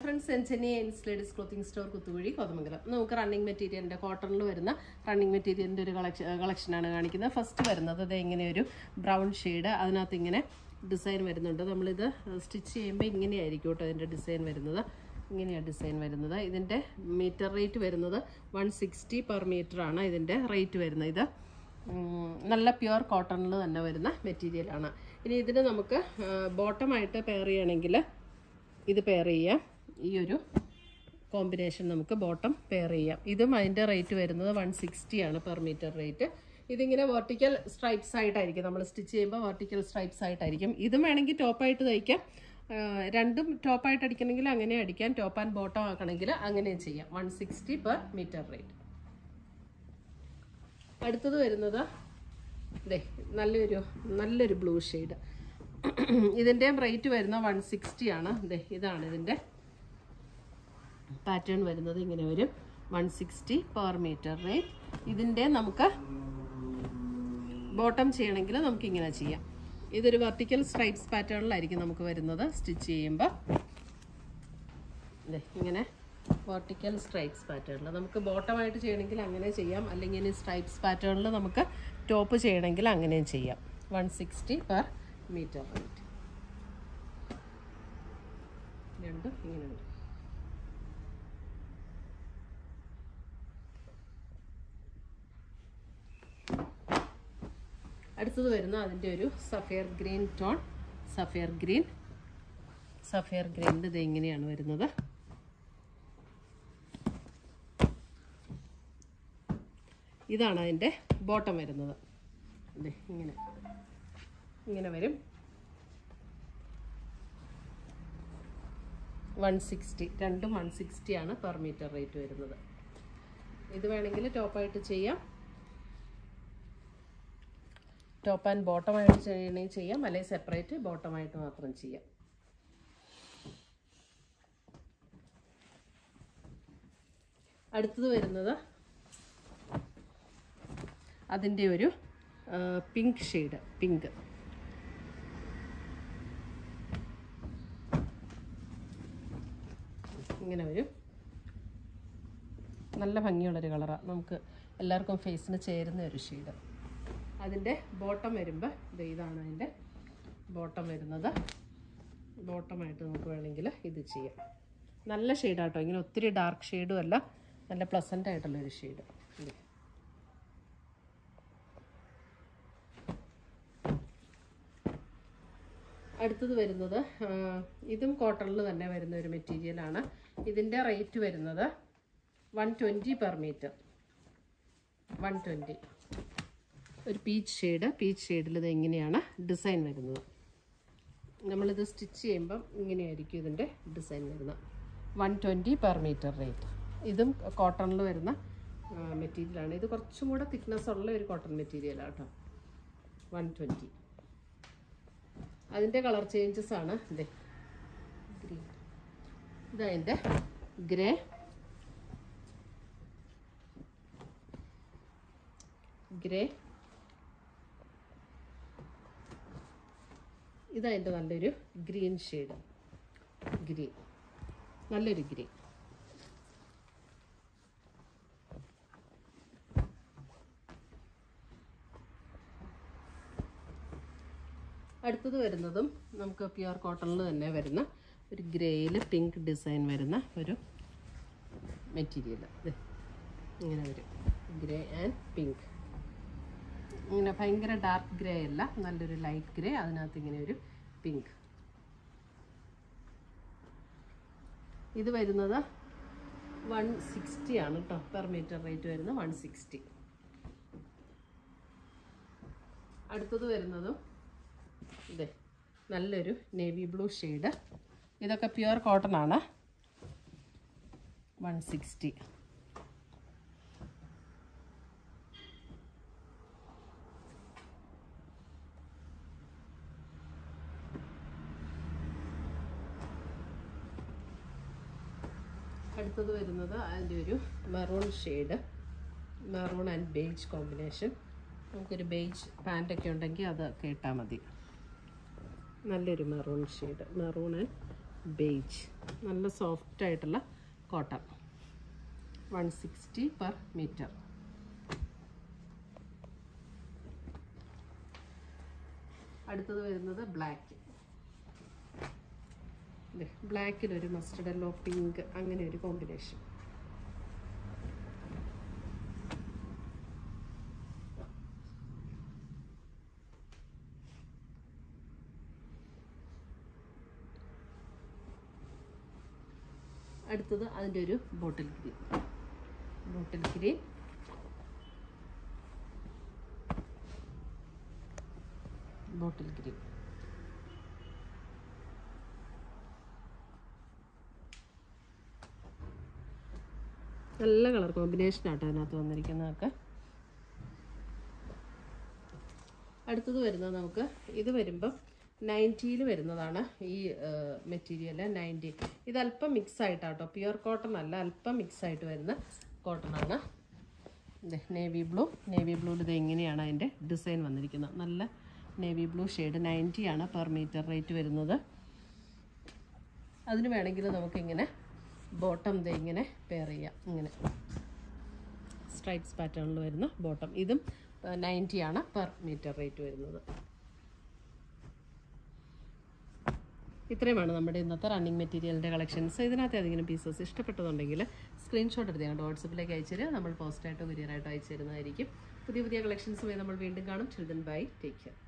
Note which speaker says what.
Speaker 1: friends, Enchani Ladies Clothing Store Kuthuvudi, Kodamangalam. നമുക്ക് running മെറ്റീരിയലിന്റെ കോട്ടണിൽ വരുന്ന റണ്ണിംഗ് മെറ്റീരിയലിന്റെ ഒരു കളക്ഷൻ ആണ് കാണിക്കുന്നത്. ഫസ്റ്റ് വരുന്നത് ദേ ഇങ്ങനെ ഒരു ബ്രൗൺ ഷെയ്ഡ്, അതിനകത്ത് ഇങ്ങനെ ഡിസൈൻ വരുന്നുണ്ട്. നമ്മൾ ഇത് സ്റ്റിച്ച് ചെയ്യുമ്പോൾ ഇങ്ങനെയായിരിക്കും കേട്ടോ ഇതിന്റെ ഡിസൈൻ വരുന്നത്. ഇങ്ങനെയാണ് ഡിസൈൻ വരുന്നത്. ഇതിന്റെ മീറ്റർ റേറ്റ് വരുന്നത് 160 per meter ആണ് ഇതിന്റെ റേറ്റ് വരുന്നത്. ഇത് നല്ല പ്യുവർ കോട്ടണിൽ തന്നെ വരുന്ന മെറ്റീരിയൽ ആണ്. ഇനി ഇതിന് നമുക്ക് ബോട്ടം ആയിട്ട് പെയർ ചെയ്യണമെങ്കിൽ ഇത് പെയർ ചെയ്യാം. ഈ ഒരു കോമ്പിനേഷൻ നമുക്ക് ബോട്ടം പെയർ ചെയ്യാം. ഇതും അതിൻ്റെ റേറ്റ് വരുന്നത് 160 ആണ് പെർ മീറ്റർ റേറ്റ്. ഇതിങ്ങനെ വെർട്ടിക്കൽ സ്ട്രൈപ്സ് ആയിട്ടായിരിക്കും നമ്മൾ സ്റ്റിച്ച് ചെയ്യുമ്പോൾ, വെർട്ടിക്കൽ സ്ട്രൈപ്സ് ആയിട്ടായിരിക്കും. ഇതും വേണമെങ്കിൽ ടോപ്പായിട്ട് തയ്ക്കാം. രണ്ടും ടോപ്പായിട്ട് അടിക്കണമെങ്കിൽ അങ്ങനെ അടിക്കാം, ടോപ്പ് ആൻഡ് ബോട്ടം ആക്കണമെങ്കിൽ അങ്ങനെയും ചെയ്യാം. 160 per meter റേറ്റ്. അടുത്തത് വരുന്നത് നല്ലൊരു ബ്ലൂ ഷെയ്ഡ്. ഇതിൻ്റെയും റേറ്റ് വരുന്ന 160 ആണ്. ഇതാണ് ഇതിൻ്റെ പാറ്റേൺ വരുന്നത്. ഇങ്ങനെ വരും 160 per meter റേറ്റ്. ഇതിൻ്റെ നമുക്ക് ബോട്ടം ചെയ്യണമെങ്കിൽ നമുക്കിങ്ങനെ ചെയ്യാം. ഇതൊരു വെർട്ടിക്കൽ സ്ട്രൈപ്സ് പാറ്റേണിലായിരിക്കും നമുക്ക് വരുന്നത് സ്റ്റിച്ച് ചെയ്യുമ്പോൾ. ഇങ്ങനെ വെർട്ടിക്കൽ സ്ട്രൈപ്സ് പാറ്റേണിൽ നമുക്ക് ബോട്ടമായിട്ട് ചെയ്യണമെങ്കിൽ അങ്ങനെ ചെയ്യാം, അല്ലെങ്കിൽ ഇനി സ്ട്രൈപ്സ് പാറ്റേണിൽ നമുക്ക് ടോപ്പ് ചെയ്യണമെങ്കിൽ അങ്ങനെയും ചെയ്യാം. 160 per meter റേറ്റ്. രണ്ടും ഇങ്ങനെ വരും. അടുത്തത് വരുന്ന അതിൻ്റെ ഒരു സഫയർ ഗ്രീൻ ടോൺ. സഫയർ ഗ്രീനിൽ ഇത് എങ്ങനെയാണ് വരുന്നത്. ഇതാണ് അതിൻ്റെ ബോട്ടം വരുന്നത്. ഇങ്ങനെ വരും. 160, രണ്ടും 160 ആണ് പെർ മീറ്റർ റേറ്റ് വരുന്നത്. ഇത് വേണമെങ്കിൽ ടോപ്പായിട്ട് ചെയ്യാം, ടോപ്പ് ആൻഡ് ബോട്ടമായിട്ട് ചെയ്യണമെങ്കിൽ ചെയ്യാം, അല്ലെങ്കിൽ സെപ്പറേറ്റ് ബോട്ടമായിട്ട് മാത്രം ചെയ്യാം. അടുത്തത് വരുന്നത് അതിൻ്റെ ഒരു പിങ്ക് ഷെയ്ഡ്. പിങ്ക് ഇങ്ങനെ വരും. നല്ല ഭംഗിയുള്ളൊരു കളറാണ്, നമുക്ക് എല്ലാവർക്കും ഫേസിന് ചേരുന്ന ഒരു ഷെയ്ഡ്. അതിൻ്റെ ബോട്ടം വരുമ്പോൾ ഇതാണ് അതിൻ്റെ ബോട്ടം വരുന്നത്. ബോട്ടമായിട്ട് നമുക്ക് വേണമെങ്കിൽ ഇത് ചെയ്യാം. നല്ല ഷെയ്ഡാട്ടോ, ഇങ്ങനെ ഒത്തിരി ഡാർക്ക് ഷെയ്ഡും അല്ല, നല്ല പ്ലസൻ്റ് ആയിട്ടുള്ളൊരു ഷെയ്ഡ്. അടുത്തത് വരുന്നത് ഇതും കോട്ടണിൽ തന്നെ വരുന്ന ഒരു മെറ്റീരിയലാണ്. ഇതിൻ്റെ റേറ്റ് വരുന്നത് 120 per meter. 120. ഒരു പീച്ച് ഷെയ്ഡിൽ ഇത് എങ്ങനെയാണ് ഡിസൈൻ വരുന്നത്. നമ്മളിത് സ്റ്റിച്ച് ചെയ്യുമ്പം ഇങ്ങനെയായിരിക്കും ഇതിൻ്റെ ഡിസൈൻ വരുന്നത്. 120 per meter റേറ്റ്. ഇതും കോട്ടണിൽ വരുന്ന മെറ്റീരിയലാണ്. ഇത് കുറച്ചും കൂടെ തിക്നെസ് ഉള്ള ഒരു കോട്ടൺ മെറ്റീരിയലാണ് കേട്ടോ. 120. അതിൻ്റെ കളർ ചേഞ്ചസ് ആണ് ഗ്രീൻ. ഇതതിൻ്റെ ഗ്രേ, ഇതതിൻ്റെ നല്ലൊരു ഗ്രീൻ ഷെയ്ഡ്. നല്ലൊരു ഗ്രീൻ. അടുത്തത് വരുന്നതും നമുക്ക് പ്യുവർ കോട്ടണിൽ തന്നെ വരുന്ന ഒരു ഗ്രേയിൽ പിങ്ക് ഡിസൈൻ വരുന്ന ഒരു മെറ്റീരിയൽ. ഇങ്ങനെ വരും. Grey and pink. ഇങ്ങനെ ഭയങ്കര ഡാർക്ക് ഗ്രേ അല്ല, നല്ലൊരു ലൈറ്റ് ഗ്രേ, അതിനകത്ത് ഇങ്ങനെ ഒരു പിങ്ക്. ഇത് വരുന്നത് 160 ആണ് കേട്ടോ പെർ മീറ്റർ റേറ്റ് വരുന്നത്. 160. അടുത്തത് വരുന്നതും നല്ലൊരു നേവി ബ്ലൂ ഷെയ്ഡ്. ഇതൊക്കെ പ്യുവർ കോട്ടൺ ആണ്. 160. അടുത്തത് വരുന്നത് അതിൻ്റെ ഒരു maroon shade. Maroon and beige combination. നമുക്കൊരു ബേജ് പാൻറ്റൊക്കെ ഉണ്ടെങ്കിൽ അതൊക്കെ ഇട്ടാൽ മതി. നല്ലൊരു maroon shade. Maroon and beige, നല്ല സോഫ്റ്റ് ആയിട്ടുള്ള കോട്ടൺ, 160 per meter. അടുത്തത് വരുന്നത് ബ്ലാക്ക്. ബ്ലാക്കിലൊരു മസ്റ്റർഡ് യെല്ലോ പിങ്ക് അങ്ങനെ ഒരു കോമ്പിനേഷൻ. അടുത്തത് അതിൻ്റെ ഒരു bottle green. Bottle green, bottle green. നല്ല കളർ കോമ്പിനേഷനാട്ടോ അതിനകത്ത് വന്നിരിക്കുന്നതൊക്കെ. അടുത്തത് വരുന്നത് നമുക്ക് ഇത് വരുമ്പം 90 വരുന്നതാണ് ഈ മെറ്റീരിയൽ. 90 ഇത് അല്പം മിക്സ് ആയിട്ടാട്ടോ, പ്യുവർ കോട്ടൺ അല്ല, അല്പം മിക്സ് ആയിട്ട് വരുന്ന കോട്ടൺ ആണ്. നേവി ബ്ലൂ, നേവി ബ്ലൂവിൽ ഇത് എങ്ങനെയാണ് അതിൻ്റെ ഡിസൈൻ വന്നിരിക്കുന്നത്. നല്ല നേവി ബ്ലൂ ഷെയ്ഡ്. 90 ആണ് പെർ മീറ്റർ റേറ്റ് വരുന്നത്. അതിന് വേണമെങ്കിൽ നമുക്കിങ്ങനെ ബോട്ടം ഇങ്ങനെ പെയർ ചെയ്യാം. ഇങ്ങനെ സ്ട്രൈപ്സ് പാറ്റേണിൽ വരുന്ന ബോട്ടം. ഇതും 90 ആണ് പെർ മീറ്റർ റേറ്റ് വരുന്നത്. ഇത്രയുമാണ് നമ്മുടെ ഇന്നത്തെ റണ്ണിങ് മെറ്റീരിയലിൻ്റെ കളക്ഷൻസ്. ഇതിനകത്ത് ഏതെങ്കിലും പീസസ് ഇഷ്ടപ്പെട്ടതുണ്ടെങ്കിൽ സ്ക്രീൻഷോട്ട് എടുത്ത് ഞങ്ങളുടെ വാട്സപ്പിലേക്ക് അയച്ചു തരിക. നമ്മൾ പോസ്റ്റായിട്ടോ കൊറിയറായിട്ടോ അയച്ചു തരുന്നതായിരിക്കും. പുതിയ പുതിയ കളക്ഷൻസുമായി നമ്മൾ വീണ്ടും കാണും. Children bye, take care.